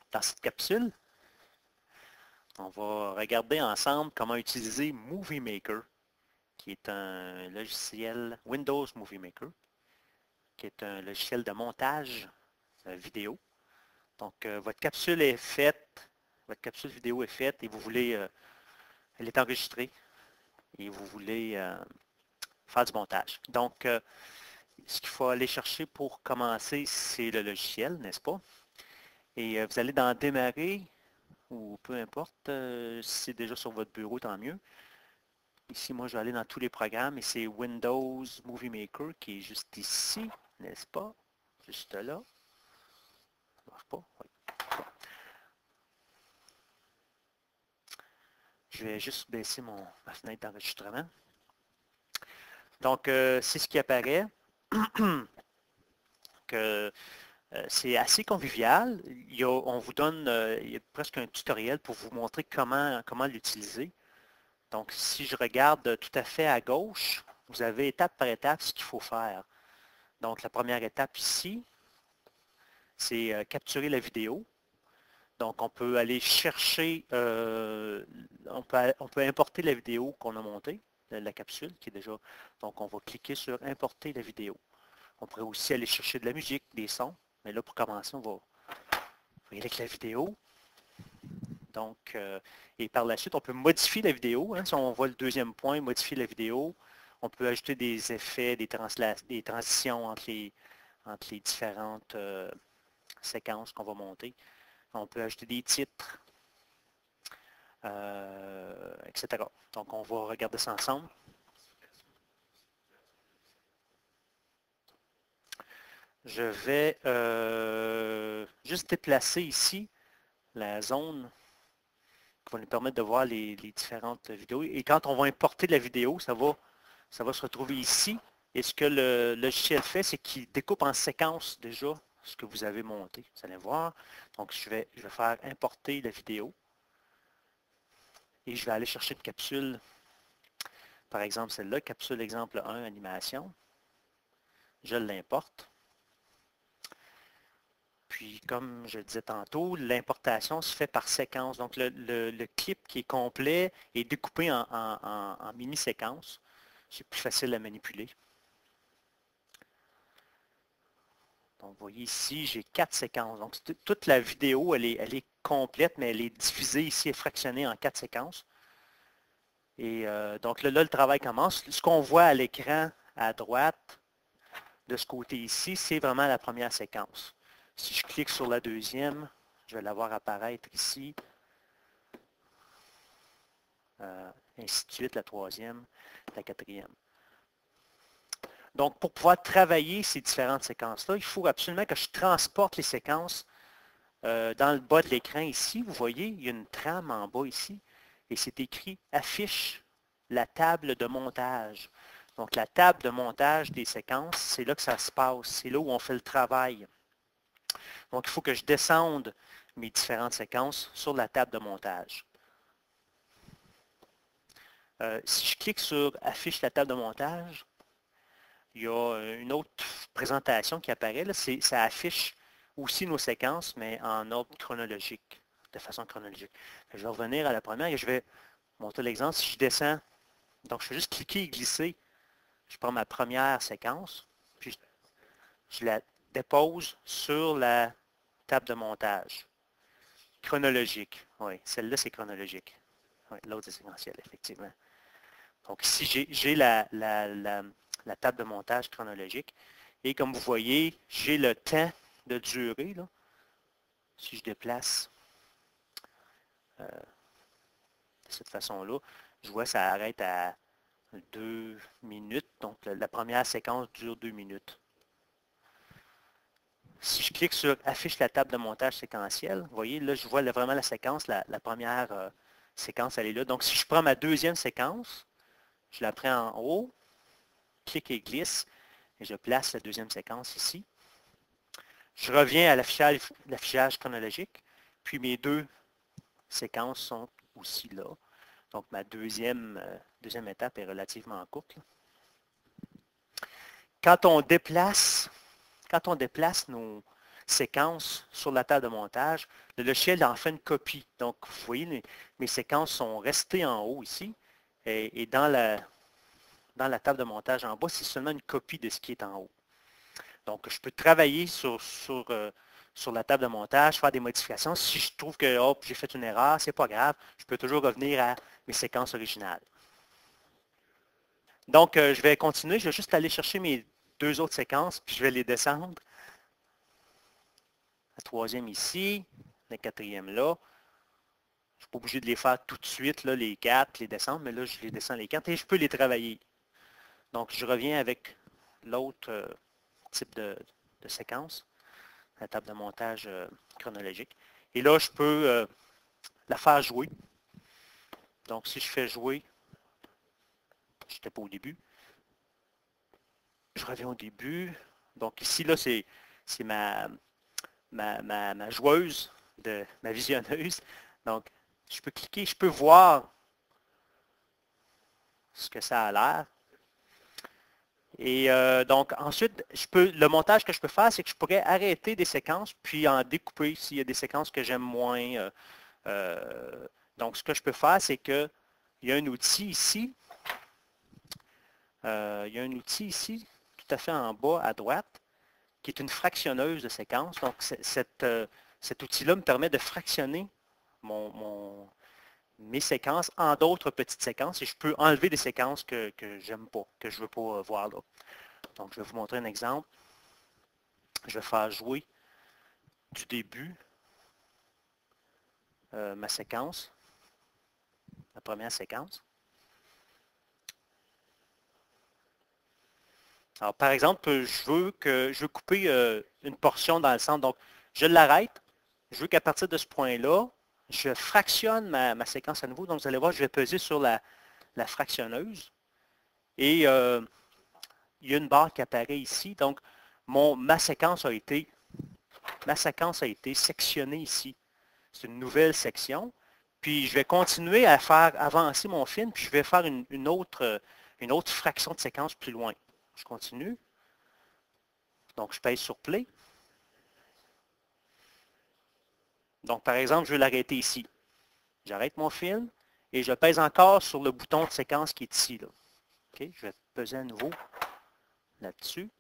Dans cette capsule, on va regarder ensemble comment utiliser Movie Maker, qui est un logiciel Windows Movie Maker, qui est un logiciel de montage vidéo. Donc, votre capsule est faite, votre capsule vidéo est faite et vous voulez, elle est enregistrée et vous voulez faire du montage. Donc, ce qu'il faut aller chercher pour commencer, c'est le logiciel, n'est-ce pas? Et vous allez dans Démarrer, ou peu importe, si c'est déjà sur votre bureau, tant mieux. Ici, moi, je vais aller dans tous les programmes et c'est Windows Movie Maker qui est juste ici, n'est-ce pas? Juste là. Ça ne marche pas? Oui. Je vais juste baisser ma fenêtre d'enregistrement. Donc, c'est ce qui apparaît. que c'est assez convivial. On vous donne il y a presque un tutoriel pour vous montrer comment l'utiliser. Donc, si je regarde tout à fait à gauche, vous avez étape par étape ce qu'il faut faire. Donc, la première étape ici, c'est capturer la vidéo. Donc, on peut aller chercher, on peut importer la vidéo qu'on a montée, la capsule qui est déjà. Donc, on va cliquer sur importer la vidéo. On pourrait aussi aller chercher de la musique, des sons. Mais là, pour commencer, on va y aller avec la vidéo. Donc, et par la suite, on peut modifier la vidéo. Hein, si on voit le deuxième point, modifier la vidéo. On peut ajouter des effets, des transitions entre les différentes séquences qu'on va monter. On peut ajouter des titres, etc. Donc, on va regarder ça ensemble. Je vais juste déplacer ici la zone qui va nous permettre de voir les différentes vidéos. Et quand on va importer la vidéo, ça va se retrouver ici. Et ce que le logiciel fait, c'est qu'il découpe en séquences déjà ce que vous avez monté. Vous allez voir. Donc, je vais faire importer la vidéo. Et je vais aller chercher une capsule. Par exemple, celle-là, capsule exemple 1, animation. Je l'importe. Puis, comme je le disais tantôt, l'importation se fait par séquence. Donc, le clip qui est complet est découpé en mini-séquences. C'est plus facile à manipuler. Donc, vous voyez ici, j'ai 4 séquences. Donc, toute la vidéo, elle est complète, mais elle est diffusée ici et fractionnée en 4 séquences. Et donc, là, le travail commence. Ce qu'on voit à l'écran à droite, de ce côté ici, c'est vraiment la première séquence. Si je clique sur la deuxième, je vais la voir apparaître ici. Ainsi de suite, la troisième, la quatrième. Donc, pour pouvoir travailler ces différentes séquences-là, il faut absolument que je transporte les séquences dans le bas de l'écran ici. Vous voyez, il y a une trame en bas ici, et c'est écrit « Affiche la table de montage ». Donc, la table de montage des séquences, c'est là que ça se passe. C'est là où on fait le travail. Donc, il faut que je descende mes différentes séquences sur la table de montage. Si je clique sur « Affiche la table de montage », il y a une autre présentation qui apparaît. Là. Ça affiche aussi nos séquences, mais en ordre chronologique, de façon chronologique. Je vais revenir à la première et je vais montrer l'exemple. Si je descends, donc je vais juste cliquer et glisser. Je prends ma première séquence, puis je la dépose sur la table de montage. Chronologique. Oui, celle-là, c'est chronologique. Oui, l'autre, c'est séquentiel, effectivement. Donc ici, j'ai la table de montage chronologique. Et comme vous voyez, j'ai le temps de durée. Là. Si je déplace de cette façon-là, je vois que ça arrête à 2 minutes. Donc la première séquence dure 2 minutes. Si je clique sur Affiche la table de montage séquentielle, vous voyez, là, je vois vraiment la séquence. La première séquence, elle est là. Donc si je prends ma deuxième séquence, je la prends en haut, clique et glisse, et je place la deuxième séquence ici. Je reviens à l'affichage chronologique, puis mes deux séquences sont aussi là. Donc ma deuxième étape est relativement courte. Là. Quand on déplace séquences sur la table de montage, le logiciel en fait une copie. Donc, vous voyez, mes séquences sont restées en haut ici, et dans la table de montage en bas, c'est seulement une copie de ce qui est en haut. Donc, je peux travailler sur la table de montage, faire des modifications. Si je trouve que j'ai fait une erreur, c'est pas grave. Je peux toujours revenir à mes séquences originales. Donc, je vais continuer. Je vais juste aller chercher mes deux autres séquences, puis je vais les descendre. La troisième ici, la quatrième là. Je ne suis pas obligé de les faire tout de suite, là, les quatre, les descendre, mais là, je les descends les quatre et je peux les travailler. Donc, je reviens avec l'autre type de séquence, la table de montage chronologique. Et là, je peux la faire jouer. Donc, si je fais jouer, je n'étais pas au début. Je reviens au début. Donc, ici, là, c'est ma joueuse, ma visionneuse. Donc, je peux cliquer, je peux voir ce que ça a l'air. Et donc, ensuite, le montage que je peux faire, c'est que je pourrais arrêter des séquences, puis en découper s'il y a des séquences que j'aime moins. Donc, ce que je peux faire, c'est qu'il y a un outil ici. Il y a un outil ici, tout à fait en bas à droite, qui est une fractionneuse de séquences. Donc, cet outil-là me permet de fractionner mes séquences en d'autres petites séquences et je peux enlever des séquences que j'aime pas, que je ne veux pas voir là. Donc, je vais vous montrer un exemple. Je vais faire jouer du début ma séquence, la première séquence. Alors, par exemple, je veux couper une portion dans le centre. Donc, je l'arrête. Je veux qu'à partir de ce point-là, je fractionne ma séquence à nouveau. Donc, vous allez voir, je vais peser sur la fractionneuse. Et il y a une barre qui apparaît ici. Donc, ma séquence a été sectionnée ici. C'est une nouvelle section. Puis, je vais continuer à faire avancer mon film, puis je vais faire une autre fraction de séquence plus loin. Je continue. Donc, je pèse sur Play. Donc, par exemple, je veux l'arrêter ici. J'arrête mon film et je pèse encore sur le bouton de séquence qui est ici. Là. Okay, je vais peser à nouveau là-dessus.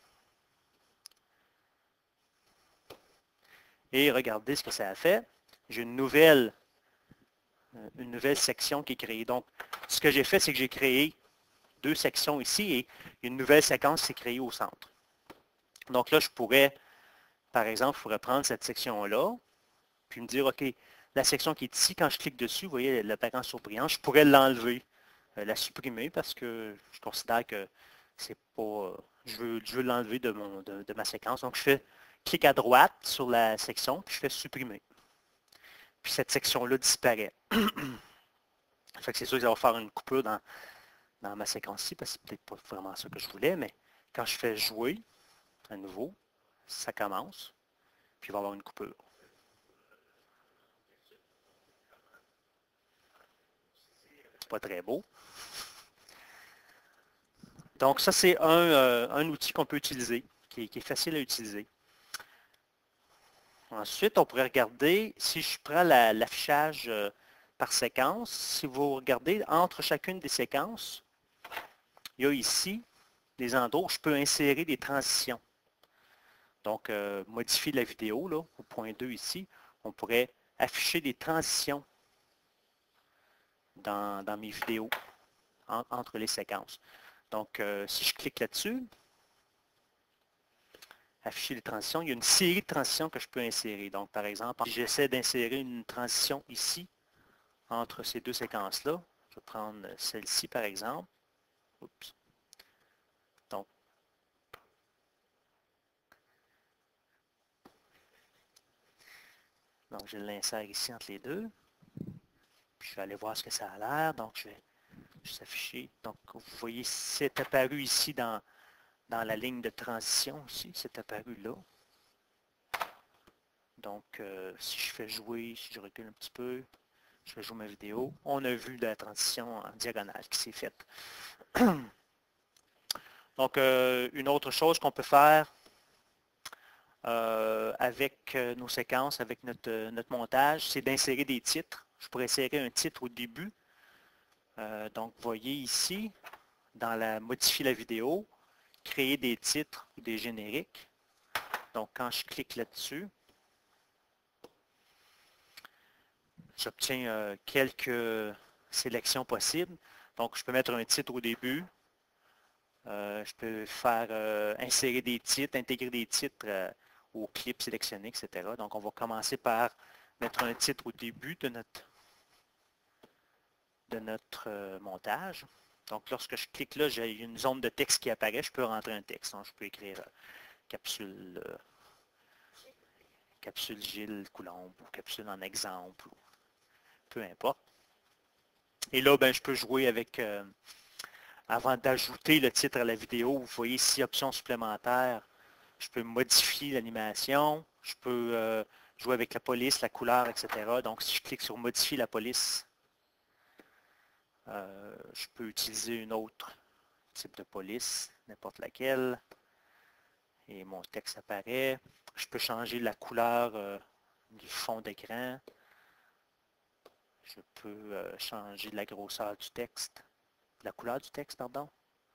Et regardez ce que ça a fait. J'ai une nouvelle section qui est créée. Donc, ce que j'ai fait, c'est que j'ai créé deux sections ici et une nouvelle séquence s'est créée au centre. Donc là, je pourrais, par exemple, je pourrais prendre cette section-là, puis me dire, OK, la section qui est ici, quand je clique dessus, vous voyez l'apparence surprenante, je pourrais l'enlever, la supprimer parce que je considère que c'est pas. Je veux l'enlever de ma séquence. Donc, je fais clic à droite sur la section, puis je fais supprimer. Puis cette section-là disparaît. Fait que c'est sûr que ça va faire une coupure dans ma séquence-ci, parce que c'est peut-être pas vraiment ça que je voulais, mais quand je fais jouer, à nouveau, ça commence, puis il va y avoir une coupure. C'est pas très beau. Donc ça, c'est un outil qu'on peut utiliser, qui est facile à utiliser. Ensuite, on pourrait regarder, si je prends l'affichage par séquence, si vous regardez entre chacune des séquences, il y a ici des endroits où je peux insérer des transitions. Donc, modifier la vidéo, là, au point 2 ici, on pourrait afficher des transitions dans mes vidéos entre les séquences. Donc, si je clique là-dessus, afficher les transitions, il y a une série de transitions que je peux insérer. Donc, par exemple, si j'essaie d'insérer une transition ici, entre ces deux séquences-là, je vais prendre celle-ci, par exemple. Oups. Donc, je l'insère ici entre les deux. Puis, je vais aller voir ce que ça a l'air. Donc, je vais juste afficher. Donc, vous voyez, c'est apparu ici dans la ligne de transition. Ici, c'est apparu là. Donc, si je fais jouer, si je recule un petit peu, je vais jouer ma vidéo. On a vu la transition en diagonale qui s'est faite. Donc, une autre chose qu'on peut faire avec nos séquences, avec notre montage, c'est d'insérer des titres. Je pourrais insérer un titre au début. Donc, vous voyez ici, dans la modifier la vidéo, créer des titres ou des génériques. Donc, quand je clique là-dessus, j'obtiens quelques sélections possibles. Donc, je peux mettre un titre au début. Je peux faire insérer des titres, intégrer des titres au clip sélectionné, etc. Donc, on va commencer par mettre un titre au début de notre montage. Donc, lorsque je clique là, j'ai une zone de texte qui apparaît. Je peux rentrer un texte. Donc, je peux écrire capsule Gilles Coulombe ou capsule en exemple, ou peu importe. Et là, ben, je peux jouer avec, avant d'ajouter le titre à la vidéo, vous voyez ici, options supplémentaires. Je peux modifier l'animation. Je peux jouer avec la police, la couleur, etc. Donc, si je clique sur modifier la police, je peux utiliser une autre type de police, n'importe laquelle. Et mon texte apparaît. Je peux changer la couleur du fond d'écran. Je peux changer la grosseur du texte, la couleur du texte, pardon.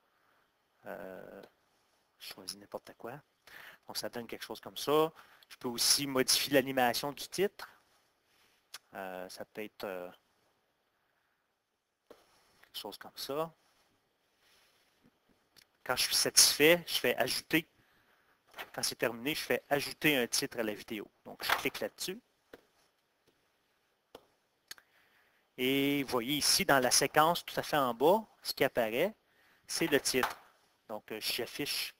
Je choisis n'importe quoi. Donc, ça donne quelque chose comme ça. Je peux aussi modifier l'animation du titre. Ça peut être quelque chose comme ça. Quand je suis satisfait, je fais ajouter. Quand c'est terminé, je fais ajouter un titre à la vidéo. Donc, je clique là-dessus. Et vous voyez ici, dans la séquence tout à fait en bas, ce qui apparaît, c'est le titre. Donc, j'affiche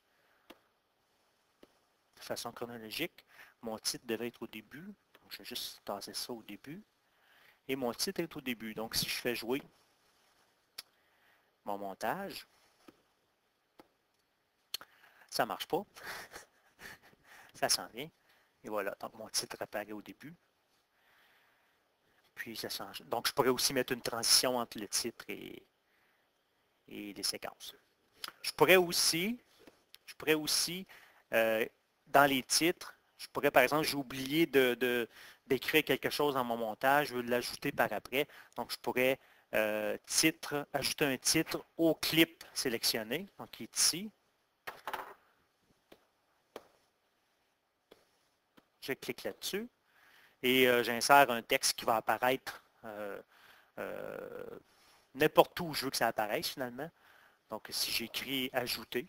de façon chronologique. Mon titre devait être au début. Donc, je vais juste tasser ça au début. Et mon titre est au début. Donc, si je fais jouer mon montage, ça ne marche pas. Ça s'en vient. Et voilà. Donc, mon titre apparaît au début. Puis, ça change. Donc, je pourrais aussi mettre une transition entre le titre et les séquences. Je pourrais aussi dans les titres, je pourrais, par exemple, j'ai oublié d'écrire quelque chose dans mon montage, je veux l'ajouter par après. Donc, je pourrais ajouter un titre au clip sélectionné, donc qui est ici. Je clique là-dessus et j'insère un texte qui va apparaître n'importe où je veux que ça apparaisse finalement. Donc, si j'écris ajouter,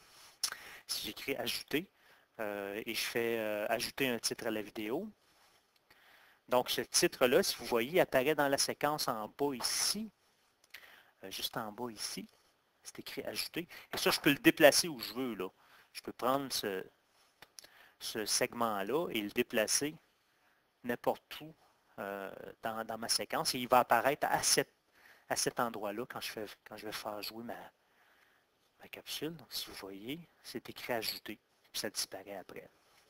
et je fais ajouter un titre à la vidéo. Donc, ce titre-là, si vous voyez, apparaît dans la séquence en bas ici, juste en bas ici. C'est écrit ajouter. Et ça, je peux le déplacer où je veux, là. Je peux prendre ce segment-là et le déplacer n'importe où dans ma séquence. Et il va apparaître à cet endroit-là quand je vais faire jouer ma capsule. Donc, si vous voyez, c'est écrit ajouter. Puis ça disparaît après.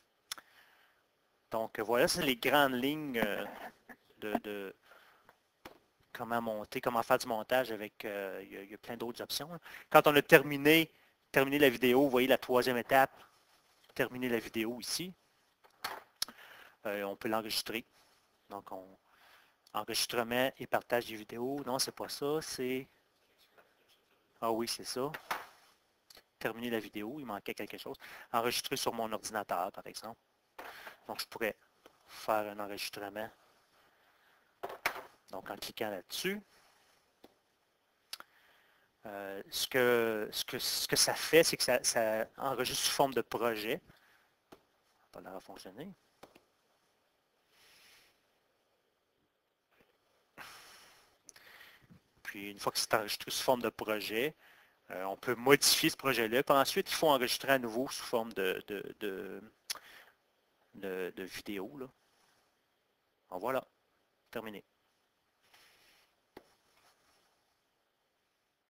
Donc, voilà, c'est les grandes lignes de comment monter, comment faire du montage avec, il y a plein d'autres options. Quand on a terminé la vidéo, vous voyez la troisième étape, terminer la vidéo ici. On peut l'enregistrer. Donc, enregistrement et partage des vidéos. Non, c'est pas ça, c'est... Ah oui, c'est ça. Terminer la vidéo, il manquait quelque chose. Enregistrer sur mon ordinateur, par exemple. Donc, je pourrais faire un enregistrement. Donc, en cliquant là-dessus. Ce que ça fait, c'est que ça enregistre sous forme de projet. Ça va fonctionner. Puis, une fois que c'est enregistré sous forme de projet, on peut modifier ce projet-là. Puis ensuite, il faut enregistrer à nouveau sous forme de vidéo. Là. Donc, voilà, terminé.